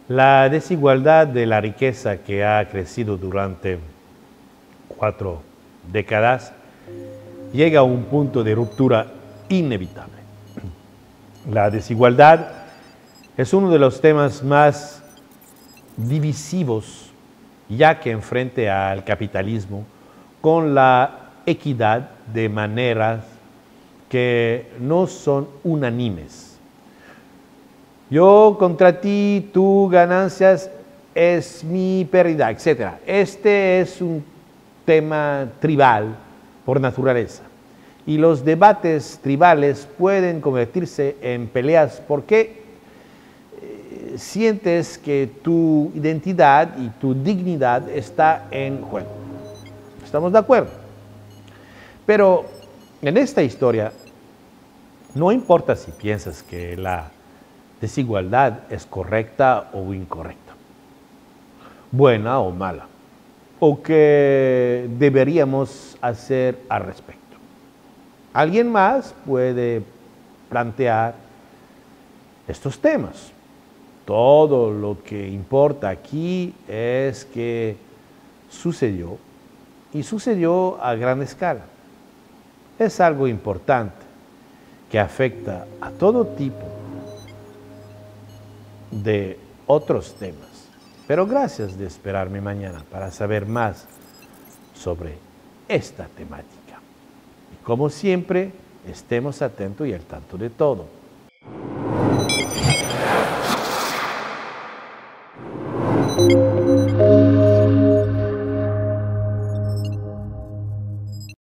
La desigualdad de la riqueza que ha crecido durante 4 décadas llega a un punto de ruptura inevitable. La desigualdad es uno de los temas más divisivos, ya que enfrente al capitalismo con la equidad de maneras que no son unánimes. Yo contra ti, tu ganancias es mi pérdida, etc. Este es un tema tribal por naturaleza. Y los debates tribales pueden convertirse en peleas porque sientes que tu identidad y tu dignidad está en juego. ¿Estamos de acuerdo? Pero en esta historia, no importa si piensas que la desigualdad es correcta o incorrecta, buena o mala, o qué deberíamos hacer al respecto. Alguien más puede plantear estos temas. Todo lo que importa aquí es que sucedió y sucedió a gran escala. Es algo importante que afecta a todo tipo de otros temas. Pero gracias de esperarme mañana para saber más sobre esta temática. Y como siempre, estemos atentos y al tanto de todo.